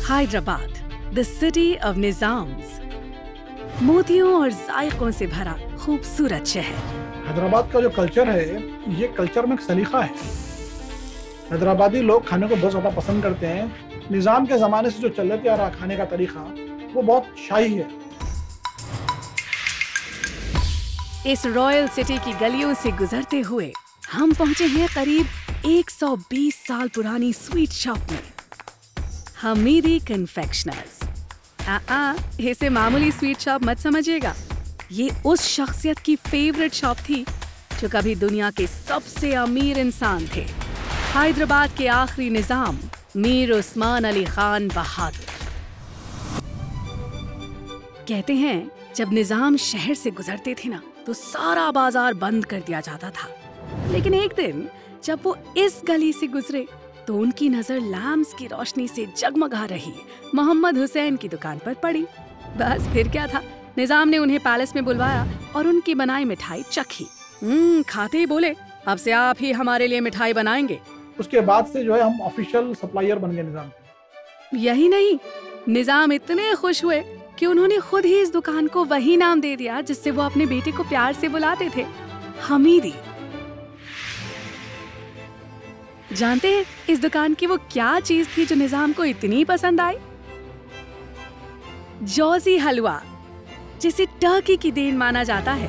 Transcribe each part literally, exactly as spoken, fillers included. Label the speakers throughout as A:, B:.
A: Hyderabad, the city of Nizams, मोतियों और जायकों से भरा खूबसूरत शहर।
B: हैदराबाद का जो कल्चर है, ये कल्चर में एक सलीका है। हैदराबादी लोग खाने को बहुत ज़्यादा पसंद करते हैं। निज़ाम के ज़माने से जो चलते आ रहा खाने का तरीका, वो बहुत शाही है।
A: इस रॉयल सिटी की गलियों से गुजरते हुए हम पहुंचे हैं करीब एक सौ बीस साल पुरानी स्वीट शॉप में, हमीदी कन्फेक्शनर्स। आ, आ, इसे मामूली स्वीट शॉप मत समझिएगा। ये उस शख्सियत की फेवरेट शॉप थी जो कभी दुनिया के सबसे अमीर इंसान थे, हैदराबाद के आखिरी निजाम मीर उस्मान अली खान बहादुर। कहते हैं जब निजाम शहर से गुजरते थे ना, तो सारा बाजार बंद कर दिया जाता था। लेकिन एक दिन जब वो इस गली से गुजरे तो उनकी नजर लैम्प्स की रोशनी से जगमगा रही मोहम्मद हुसैन की दुकान पर पड़ी। बस फिर क्या था, निजाम ने उन्हें पैलेस में बुलवाया और उनकी बनाई मिठाई चखी। हम्म खाते ही बोले, अब से आप ही हमारे लिए मिठाई बनाएंगे।
B: उसके बाद से जो है हम ऑफिशियल सप्लायर बन गए निजाम के।
A: यही नहीं, निजाम इतने खुश हुए कि उन्होंने खुद ही इस दुकान को वही नाम दे दिया जिससे वो अपने बेटे को प्यार से बुलाते थे, हमीदी। जानते हैं इस दुकान की वो क्या चीज थी जो निजाम को इतनी पसंद आई? जौजी हलवा, जिसे टर्की की देन माना जाता है।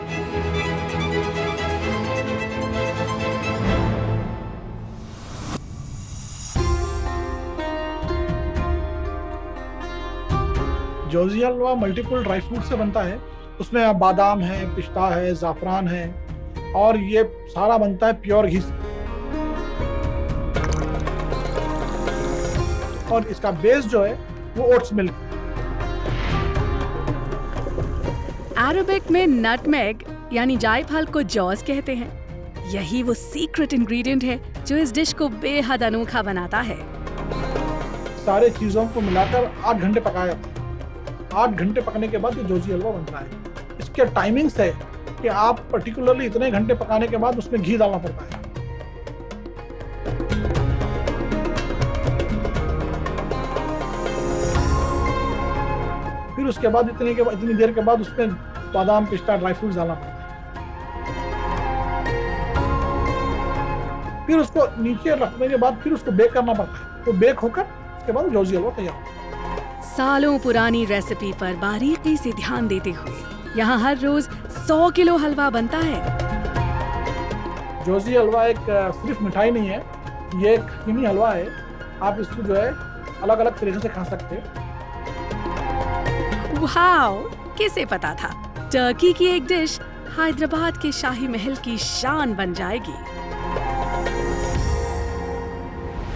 B: जौजी हलवा मल्टीपल ड्राई फ्रूट से बनता है। उसमें बादाम है, पिस्ता है, ज़ाफ़रान है, और ये सारा बनता है प्योर घी से। और इसका बेस जो है वो ओट्स मिल्क।
A: अरबिक में नटमेग यानी जायफल को जौज कहते हैं। यही वो सीक्रेट इंग्रेडिएंट है जो इस डिश को बेहद अनोखा बनाता है।
B: सारे चीजों को मिलाकर आठ घंटे पकाया जाता है। आठ घंटे पकने के बाद ये जौजी हलवा बनता है। इसके टाइमिंग्स है कि आप पर्टिकुलरली इतने घंटे पकाने के बाद उसमें घी डालना पड़ता है। फिर उसके बाद इतने के इतनी देर के बाद उसमें बादाम, पिस्ता, ड्राई फ्रूट्स डालना पड़ता है। फिर उसको नीचे रखने के बाद फिर उसको बेक करना पड़ता है। तो बेक होकर उसके बाद जौजी हलवा तैयार होता है।
A: सालों पुरानी रेसिपी पर बारीकी से ध्यान देते हुए यहाँ हर रोज सौ किलो हलवा बनता है।
B: जौजी हलवा एक सिर्फ मिठाई नहीं है, ये एक हकीमी हलवा है। आप इसको जो है अलग अलग तरीके से खा सकते हैं।
A: वाओ, किसे पता था टर्की की एक डिश हैदराबाद के शाही महल की शान बन जाएगी।